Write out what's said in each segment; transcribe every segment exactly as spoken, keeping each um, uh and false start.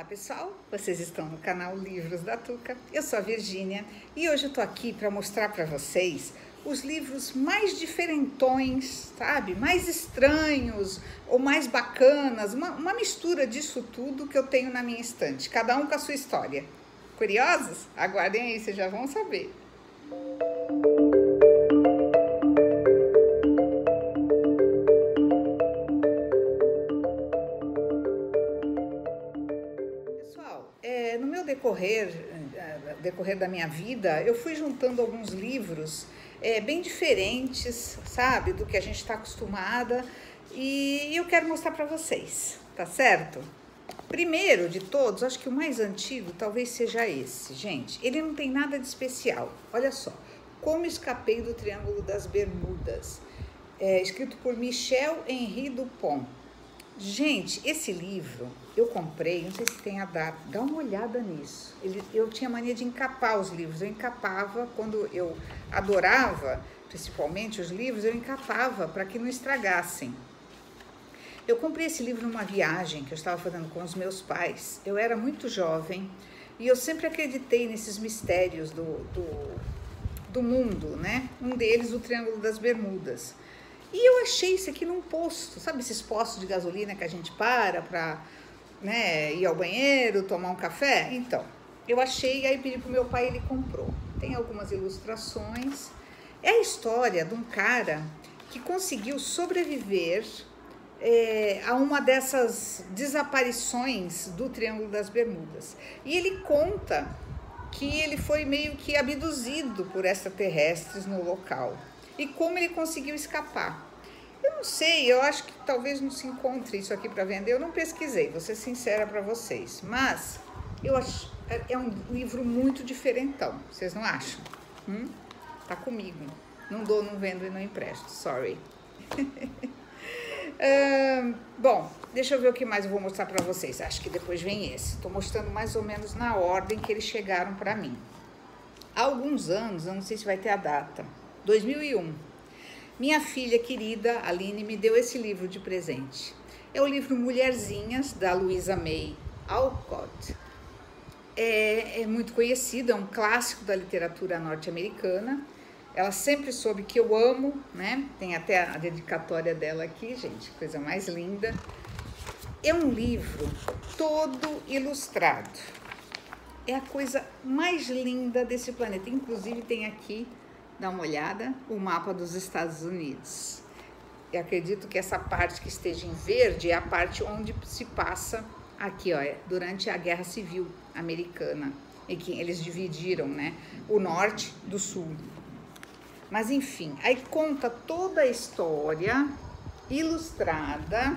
pessoal, vocês estão no canal Livros da Tuca, eu sou a Virgínia e hoje eu tô aqui para mostrar para vocês os livros mais diferentões, sabe? Mais estranhos ou mais bacanas, uma, uma mistura disso tudo que eu tenho na minha estante, cada um com a sua história. Curiosos? Aguardem aí, vocês já vão saber. É, no meu decorrer, decorrer da minha vida, eu fui juntando alguns livros é, bem diferentes, sabe, do que a gente está acostumada, e eu quero mostrar para vocês, tá certo? Primeiro de todos, acho que o mais antigo talvez seja esse, gente. Ele não tem nada de especial, olha só. Como Escapei do Triângulo das Bermudas, é, escrito por Michel Henry Dupont. Gente, esse livro eu comprei, não sei se tem a data, dá uma olhada nisso. Ele, eu tinha mania de encapar os livros, eu encapava quando eu adorava, principalmente os livros, eu encapava para que não estragassem. Eu comprei esse livro numa viagem que eu estava fazendo com os meus pais, eu era muito jovem e eu sempre acreditei nesses mistérios do, do, do mundo, né? Um deles, o Triângulo das Bermudas. E eu achei isso aqui num posto, sabe esses postos de gasolina que a gente para para, né, ir ao banheiro, tomar um café? Então, eu achei, aí pedi pro meu pai e ele comprou. Tem algumas ilustrações. É a história de um cara que conseguiu sobreviver é, a uma dessas desaparições do Triângulo das Bermudas. E ele conta que ele foi meio que abduzido por extraterrestres no local. E como ele conseguiu escapar. Eu não sei, eu acho que talvez não se encontre isso aqui para vender. Eu não pesquisei, vou ser sincera para vocês. Mas eu acho, é um livro muito diferentão. Vocês não acham? Hum? Tá comigo. Não dou, não vendo e não empresto. Sorry. uh, bom, deixa eu ver o que mais eu vou mostrar para vocês. Acho que depois vem esse. Estou mostrando mais ou menos na ordem que eles chegaram para mim. Há alguns anos, eu não sei se vai ter a data. dois mil e um, minha filha querida Aline me deu esse livro de presente. É o livro Mulherzinhas, da Louisa May Alcott. É, é muito conhecido, é um clássico da literatura norte-americana. Ela sempre soube que eu amo, né? Tem até a dedicatória dela aqui, gente, coisa mais linda. É um livro todo ilustrado. É a coisa mais linda desse planeta. Inclusive tem aqui, dá uma olhada, o mapa dos Estados Unidos. Eu acredito que essa parte que esteja em verde é a parte onde se passa aqui, ó, durante a Guerra Civil Americana, em que eles dividiram, né, o norte do sul. Mas enfim, aí conta toda a história ilustrada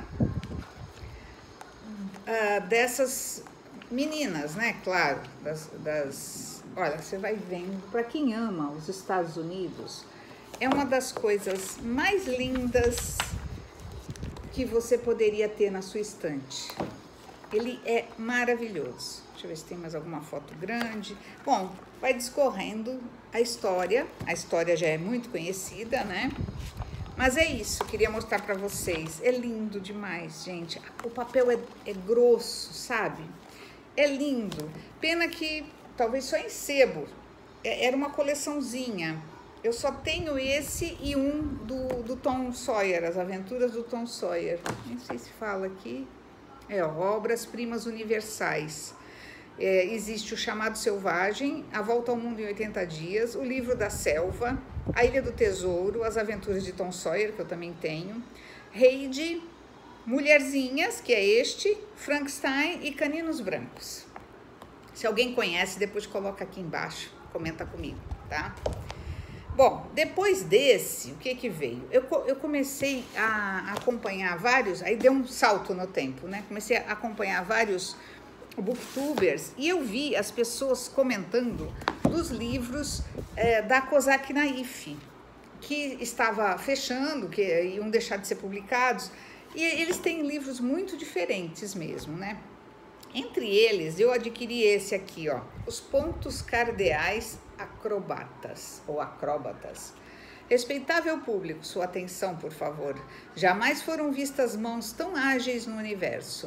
uh, dessas meninas, né, claro, das, das olha, você vai vendo, para quem ama os Estados Unidos, é uma das coisas mais lindas que você poderia ter na sua estante. Ele é maravilhoso. Deixa eu ver se tem mais alguma foto grande. Bom, vai discorrendo a história. A história já é muito conhecida, né? Mas é isso, queria mostrar para vocês. É lindo demais, gente. O papel é, é grosso, sabe? É lindo. Pena que talvez só em sebo, era uma coleçãozinha. Eu só tenho esse e um do, do Tom Sawyer, As Aventuras do Tom Sawyer. Nem sei se fala aqui. É, ó, Obras-Primas Universais. É, existe o Chamado Selvagem, A Volta ao Mundo em oitenta dias, O Livro da Selva, A Ilha do Tesouro, As Aventuras de Tom Sawyer, que eu também tenho, Heidi, Mulherzinhas, que é este, Frankenstein e Caninos Brancos. Se alguém conhece, depois coloca aqui embaixo, comenta comigo, tá? Bom, depois desse, o que que veio? Eu, eu comecei a acompanhar vários, aí deu um salto no tempo, né? Comecei a acompanhar vários booktubers e eu vi as pessoas comentando dos livros é, da Kozak Naif, que estava fechando, que iam deixar de ser publicados, e eles têm livros muito diferentes mesmo, né? Entre eles, eu adquiri esse aqui, ó, Os Pontos Cardeais Acrobatas, ou Acróbatas. Respeitável público, sua atenção, por favor. Jamais foram vistas mãos tão ágeis no universo.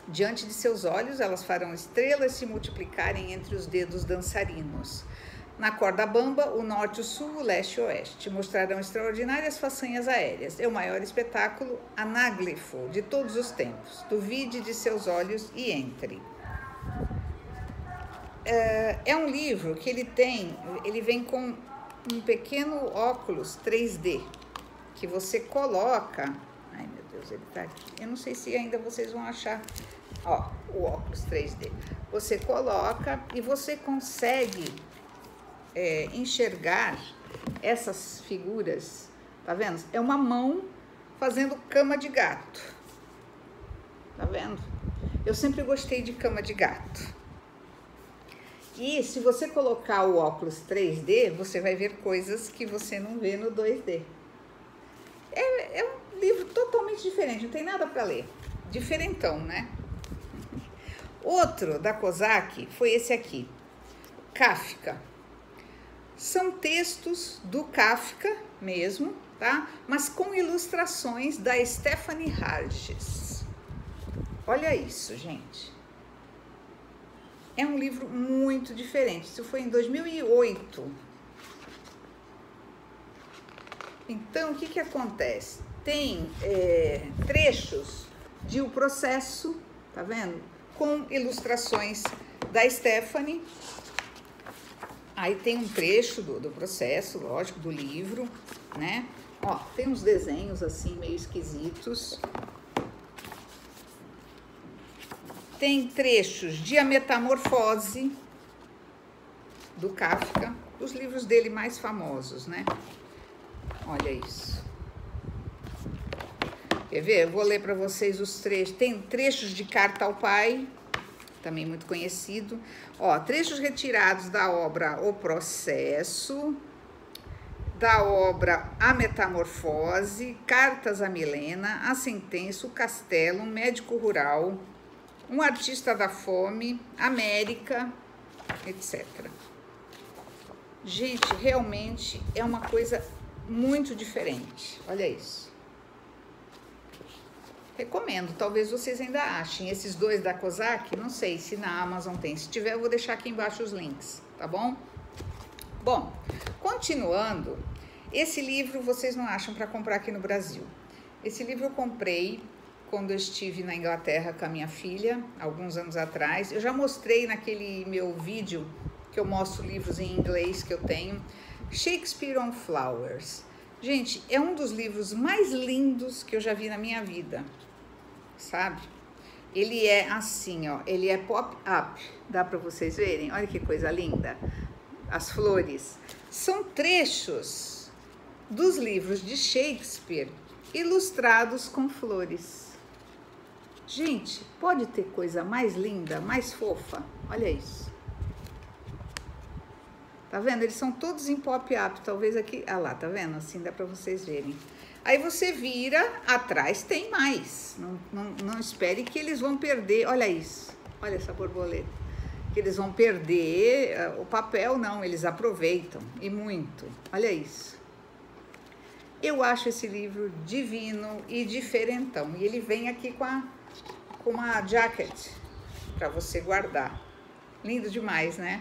Diante de seus olhos, elas farão estrelas se multiplicarem entre os dedos dançarinos. Na corda bamba, o norte, o sul, o leste e o oeste mostrarão extraordinárias façanhas aéreas. É o maior espetáculo anáglifo de todos os tempos. Duvide de seus olhos e entre. É um livro que ele tem, ele vem com um pequeno óculos três D, que você coloca... Ai, meu Deus, ele tá aqui. Eu não sei se ainda vocês vão achar... Ó, o óculos três D. Você coloca e você consegue... É, enxergar essas figuras, tá vendo? É uma mão fazendo cama de gato, tá vendo? Eu sempre gostei de cama de gato. E se você colocar o óculos três D, você vai ver coisas que você não vê no dois D. É, é um livro totalmente diferente, não tem nada para ler. Diferentão, né? Outro da Kozak foi esse aqui, Kafka. São textos do Kafka mesmo, tá? Mas com ilustrações da Stephanie Harges. Olha isso, gente. É um livro muito diferente. Isso foi em dois mil e oito. Então, o que que acontece? Tem é, trechos de O Processo, tá vendo? Com ilustrações da Stephanie. Aí tem um trecho do, do processo, lógico, do livro, né? Ó, tem uns desenhos assim meio esquisitos. Tem trechos de A Metamorfose, do Kafka, os livros dele mais famosos, né? Olha isso. Quer ver? Eu vou ler para vocês os trechos. Tem trechos de Carta ao Pai, também muito conhecido. Ó, trechos retirados da obra O Processo, da obra A Metamorfose, Cartas a Milena, A Sentença, O Castelo, Um Médico Rural, Um Artista da Fome, América, etcétera. Gente, realmente é uma coisa muito diferente. Olha isso. Recomendo, talvez vocês ainda achem. Esses dois da Kozak, não sei se na Amazon tem. Se tiver, eu vou deixar aqui embaixo os links, tá bom? Bom, continuando, esse livro vocês não acham para comprar aqui no Brasil. Esse livro eu comprei quando eu estive na Inglaterra com a minha filha, alguns anos atrás. Eu já mostrei naquele meu vídeo que eu mostro livros em inglês que eu tenho, Shakespeare on Flowers. Gente, é um dos livros mais lindos que eu já vi na minha vida, sabe? Ele é assim, ó, ele é pop-up, dá para vocês verem? Olha que coisa linda. As flores são trechos dos livros de Shakespeare ilustrados com flores. Gente, pode ter coisa mais linda, mais fofa? Olha isso. Tá vendo? Eles são todos em pop-up, talvez aqui... Ah lá, tá vendo? Assim dá pra vocês verem. Aí você vira, atrás tem mais. Não, não, não espere que eles vão perder... Olha isso. Olha essa borboleta. Que eles vão perder uh, o papel, não. Eles aproveitam. E muito. Olha isso. Eu acho esse livro divino e diferentão. E ele vem aqui com, a, com uma jacket pra você guardar. Lindo demais, né?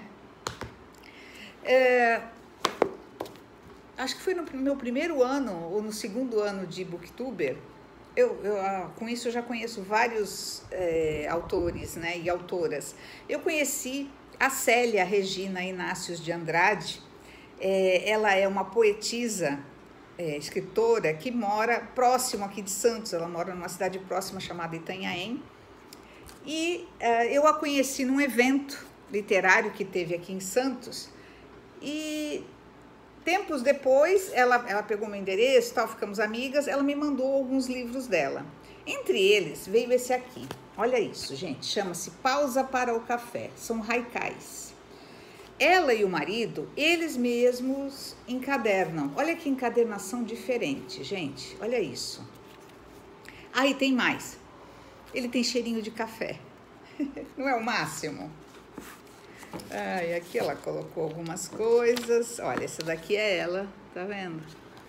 É, acho que foi no meu primeiro ano ou no segundo ano de booktuber, eu, eu, com isso eu já conheço vários é, autores, né, e autoras. Eu conheci a Célia Regina Inácios de Andrade. É, ela é uma poetisa, é, escritora, que mora próximo aqui de Santos. Ela mora numa cidade próxima chamada Itanhaém. E é, eu a conheci num evento literário que teve aqui em Santos. E tempos depois, ela, ela pegou meu endereço, tal, ficamos amigas, ela me mandou alguns livros dela. Entre eles, veio esse aqui. Olha isso, gente, chama-se Pausa para o Café, são haikais. Ela e o marido, eles mesmos encadernam. Olha que encadernação diferente, gente, olha isso. Aí tem mais, ele tem cheirinho de café, não é o máximo? Ah, e aqui ela colocou algumas coisas. Olha, essa daqui é ela, tá vendo?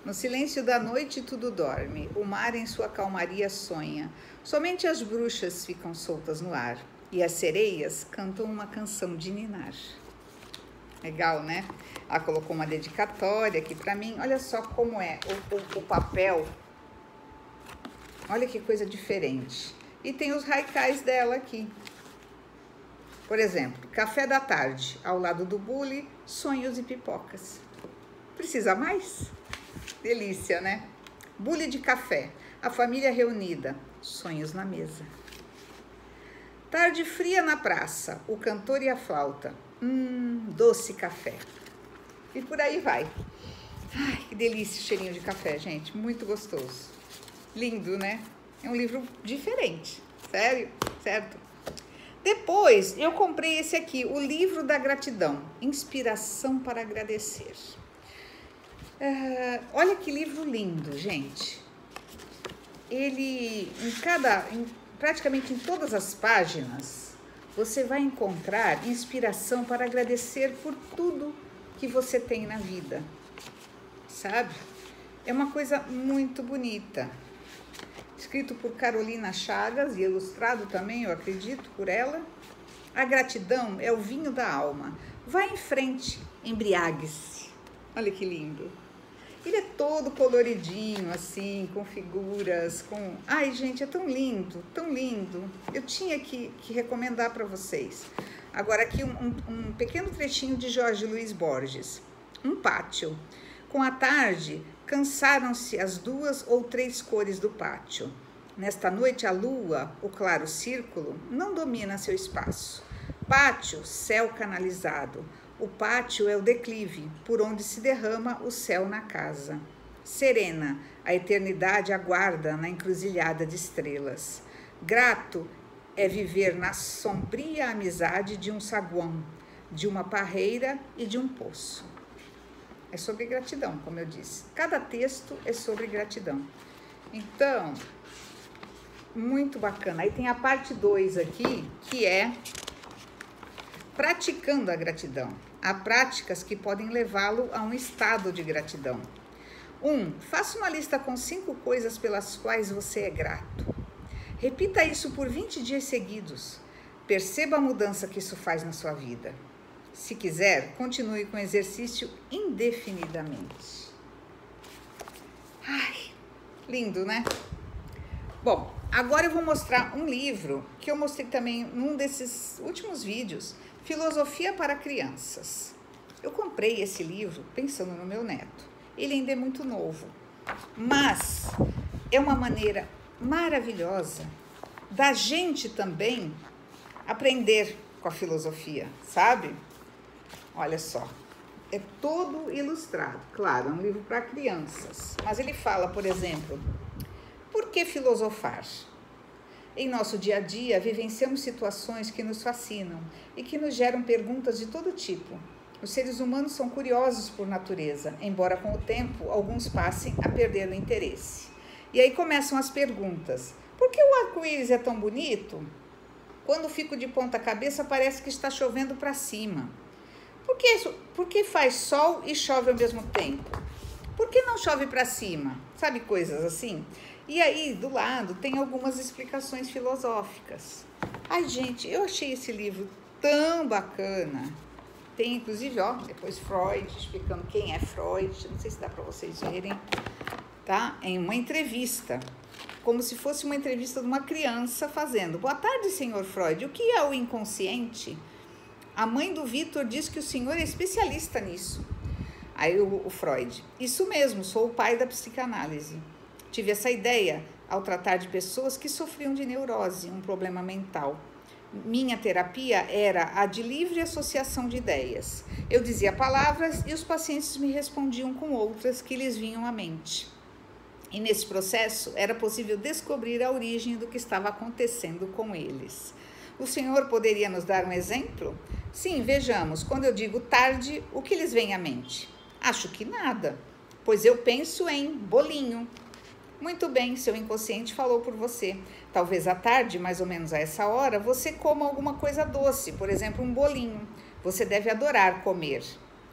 No silêncio da noite tudo dorme, o mar em sua calmaria sonha. Somente as bruxas ficam soltas no ar e as sereias cantam uma canção de ninar. Legal, né? Ela colocou uma dedicatória aqui para mim. Olha só como é o, o, o papel. Olha que coisa diferente. E tem os haikais dela aqui. Por exemplo, café da tarde, ao lado do bule, sonhos e pipocas. Precisa mais? Delícia, né? Bule de café, a família reunida, sonhos na mesa. Tarde fria na praça, o cantor e a flauta, hum, doce café. E por aí vai. Ai, que delícia o cheirinho de café, gente, muito gostoso. Lindo, né? É um livro diferente, sério, certo? Depois, eu comprei esse aqui, O Livro da Gratidão, Inspiração para Agradecer. Uh, olha que livro lindo, gente. Ele, em cada, em, praticamente em todas as páginas, você vai encontrar inspiração para agradecer por tudo que você tem na vida, sabe? É uma coisa muito bonita. Escrito por Carolina Chagas e ilustrado também, eu acredito, por ela. A gratidão é o vinho da alma. Vá em frente, embriague-se. Olha que lindo. Ele é todo coloridinho, assim, com figuras, com... Ai, gente, é tão lindo, tão lindo. Eu tinha que, que recomendar para vocês. Agora aqui um, um, um pequeno trechinho de Jorge Luiz Borges. Um pátio. Com a tarde, cansaram-se as duas ou três cores do pátio. Nesta noite, a lua, o claro círculo, não domina seu espaço. Pátio, céu canalizado. O pátio é o declive, por onde se derrama o céu na casa. Serena, a eternidade aguarda na encruzilhada de estrelas. Grato é viver na sombria amizade de um saguão, de uma parreira e de um poço. É sobre gratidão, como eu disse. Cada texto é sobre gratidão. Então, muito bacana. Aí tem a parte dois aqui, que é praticando a gratidão. Há práticas que podem levá-lo a um estado de gratidão. Um, faça uma lista com cinco coisas pelas quais você é grato. Repita isso por vinte dias seguidos. Perceba a mudança que isso faz na sua vida. Se quiser, continue com o exercício indefinidamente. Ai, lindo, né? Bom, agora eu vou mostrar um livro que eu mostrei também num desses últimos vídeos, Filosofia para Crianças. Eu comprei esse livro pensando no meu neto. Ele ainda é muito novo, mas é uma maneira maravilhosa da gente também aprender com a filosofia, sabe? Olha só, é todo ilustrado. Claro, é um livro para crianças, mas ele fala, por exemplo, por que filosofar? Em nosso dia a dia, vivenciamos situações que nos fascinam e que nos geram perguntas de todo tipo. Os seres humanos são curiosos por natureza, embora com o tempo alguns passem a perder o interesse. E aí começam as perguntas. Por que o arco-íris é tão bonito? Quando fico de ponta cabeça, parece que está chovendo para cima. Por que, por que faz sol e chove ao mesmo tempo? Por que não chove para cima? Sabe, coisas assim? E aí, do lado, tem algumas explicações filosóficas. Ai, gente, eu achei esse livro tão bacana. Tem, inclusive, ó, depois Freud, explicando quem é Freud. Não sei se dá para vocês verem, tá? Em uma entrevista, como se fosse uma entrevista de uma criança fazendo. Boa tarde, senhor Freud. O que é o inconsciente? A mãe do Vitor diz que o senhor é especialista nisso. Aí o, o Freud, isso mesmo, sou o pai da psicanálise. Tive essa ideia ao tratar de pessoas que sofriam de neurose, um problema mental. Minha terapia era a de livre associação de ideias. Eu dizia palavras e os pacientes me respondiam com outras que lhes vinham à mente. E nesse processo era possível descobrir a origem do que estava acontecendo com eles. O senhor poderia nos dar um exemplo? Sim, vejamos. Quando eu digo tarde, o que lhes vem à mente? Acho que nada, pois eu penso em bolinho. Muito bem, seu inconsciente falou por você. Talvez à tarde, mais ou menos a essa hora, você coma alguma coisa doce, por exemplo, um bolinho. Você deve adorar comer.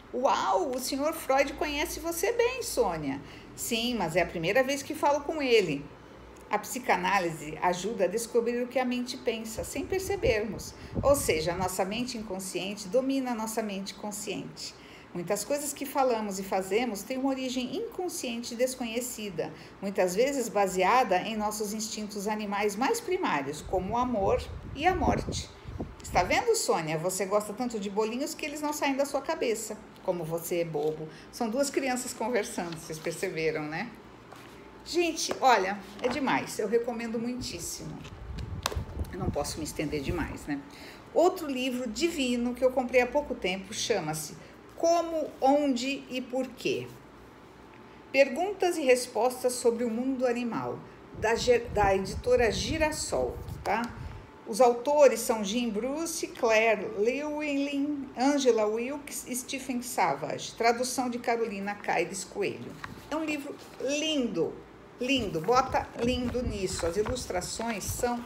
Uau, o senhor Freud conhece você bem, Sônia. Sim, mas é a primeira vez que falo com ele. A psicanálise ajuda a descobrir o que a mente pensa, sem percebermos. Ou seja, a nossa mente inconsciente domina a nossa mente consciente. Muitas coisas que falamos e fazemos têm uma origem inconsciente desconhecida, muitas vezes baseada em nossos instintos animais mais primários, como o amor e a morte. Está vendo, Sônia? Você gosta tanto de bolinhos que eles não saem da sua cabeça. Como você é bobo. São duas crianças conversando, vocês perceberam, né? Gente, olha, é demais. Eu recomendo muitíssimo. Eu não posso me estender demais, né? Outro livro divino que eu comprei há pouco tempo chama-se Como, Onde e Porquê. Perguntas e respostas sobre o mundo animal, da, da editora Girassol, tá? Os autores são Jim Bruce, Claire Llewellyn, Angela Wilkes e Stephen Savage. Tradução de Carolina Caires Coelho. É um livro lindo, lindo. Bota lindo nisso. As ilustrações são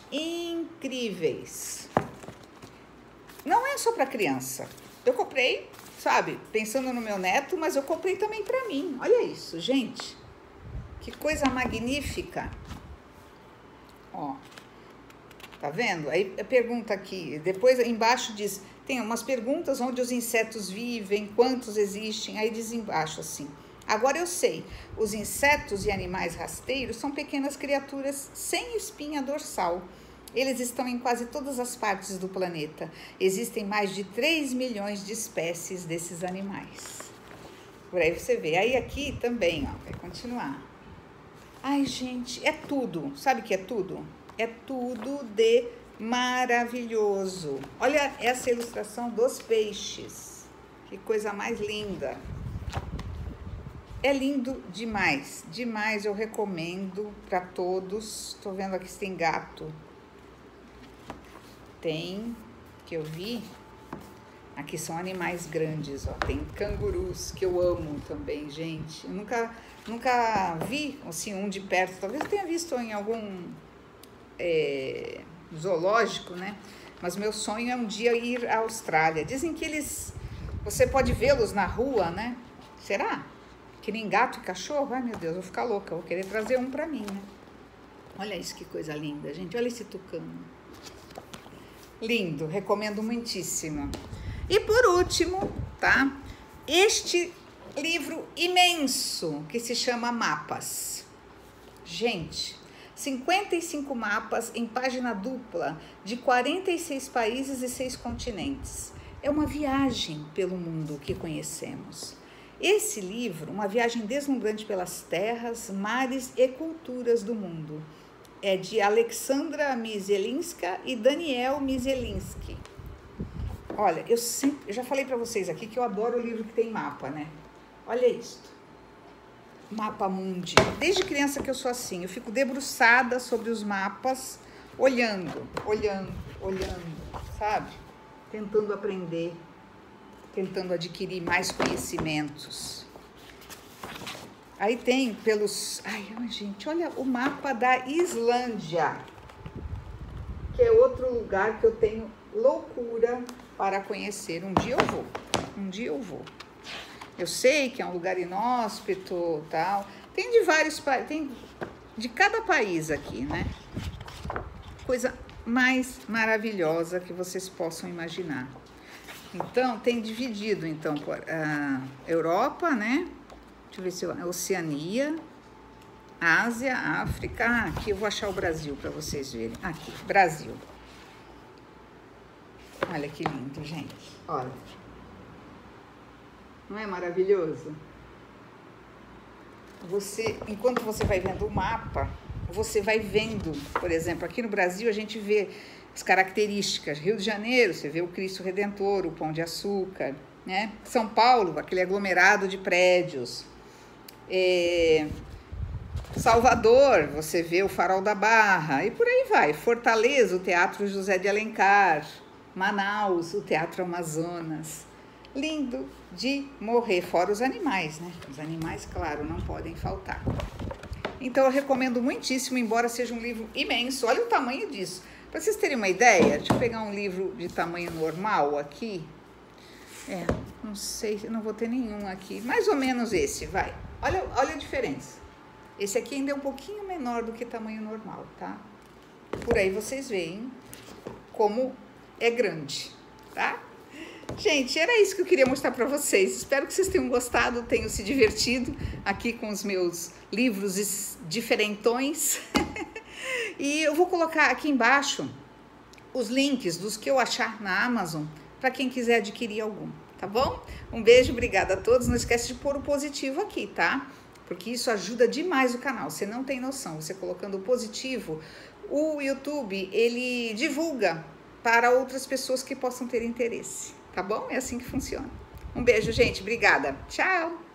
incríveis. Não é só para criança. Eu comprei, sabe, pensando no meu neto, mas eu comprei também para mim. Olha isso, gente. Que coisa magnífica. Ó. Tá vendo? Aí a pergunta aqui, depois embaixo diz, tem umas perguntas onde os insetos vivem, quantos existem, aí diz embaixo assim. Agora eu sei, os insetos e animais rasteiros são pequenas criaturas sem espinha dorsal. Eles estão em quase todas as partes do planeta. Existem mais de três milhões de espécies desses animais. Por aí você vê. Aí aqui também, ó, vai continuar. Ai, gente, é tudo. Sabe o que é tudo? É tudo de maravilhoso. Olha essa ilustração dos peixes. Que coisa mais linda. É lindo demais, demais. Eu recomendo para todos. Tô vendo aqui se tem gato. Tem, que eu vi. Aqui são animais grandes, ó. Tem cangurus, que eu amo também, gente. Eu nunca, nunca vi assim, um de perto. Talvez eu tenha visto em algum... É, zoológico, né? Mas meu sonho é um dia ir à Austrália. Dizem que eles, você pode vê-los na rua, né? Será? Que nem gato e cachorro? Ai, meu Deus, eu vou ficar louca. Eu vou querer trazer um pra mim, né? Olha isso, que coisa linda, gente. Olha esse tucano. Lindo, recomendo muitíssimo. E por último, tá? Este livro imenso que se chama Mapas. Gente... cinquenta e cinco mapas em página dupla de quarenta e seis países e seis continentes. É uma viagem pelo mundo que conhecemos. Esse livro, uma viagem deslumbrante pelas terras, mares e culturas do mundo, é de Alexandra Mizelinska e Daniel Mizelinski. Olha, eu sempre, eu já falei para vocês aqui que eu adoro o livro que tem mapa, né? Olha isto. Mapa mundi. Desde criança que eu sou assim, eu fico debruçada sobre os mapas, olhando, olhando, olhando, sabe? Tentando aprender, tentando adquirir mais conhecimentos. Aí tem pelos... Ai, gente, olha o mapa da Islândia, que é outro lugar que eu tenho loucura para conhecer. Um dia eu vou, um dia eu vou. Eu sei que é um lugar inóspito, tal. Tem de vários países, tem de cada país aqui, né? Coisa mais maravilhosa que vocês possam imaginar. Então, tem dividido, então, por uh, Europa, né? Deixa eu ver se eu... Oceania, Ásia, África. Ah, aqui eu vou achar o Brasil para vocês verem. Aqui, Brasil. Olha que lindo, gente. Olha. Não é maravilhoso? Você, enquanto você vai vendo o mapa, você vai vendo, por exemplo, aqui no Brasil a gente vê as características. Rio de Janeiro, você vê o Cristo Redentor, o Pão de Açúcar, né? São Paulo, aquele aglomerado de prédios. É... Salvador, você vê o Farol da Barra, e por aí vai. Fortaleza, o Teatro José de Alencar. Manaus, o Teatro Amazonas. Lindo de morrer, fora os animais, né? Os animais, claro, não podem faltar. Então, eu recomendo muitíssimo, embora seja um livro imenso. Olha o tamanho disso. Para vocês terem uma ideia, deixa eu pegar um livro de tamanho normal aqui. É, não sei, não vou ter nenhum aqui. Mais ou menos esse, vai. Olha, olha a diferença. Esse aqui ainda é um pouquinho menor do que tamanho normal, tá? Por aí vocês veem como é grande, tá? Gente, era isso que eu queria mostrar para vocês. Espero que vocês tenham gostado, tenham se divertido aqui com os meus livros diferentões. E eu vou colocar aqui embaixo os links dos que eu achar na Amazon para quem quiser adquirir algum, tá bom? Um beijo, obrigada a todos. Não esquece de pôr o positivo aqui, tá? Porque isso ajuda demais o canal. Você não tem noção. Você colocando o positivo, o YouTube, ele divulga para outras pessoas que possam ter interesse, tá bom? É assim que funciona. Um beijo, gente. Obrigada. Tchau!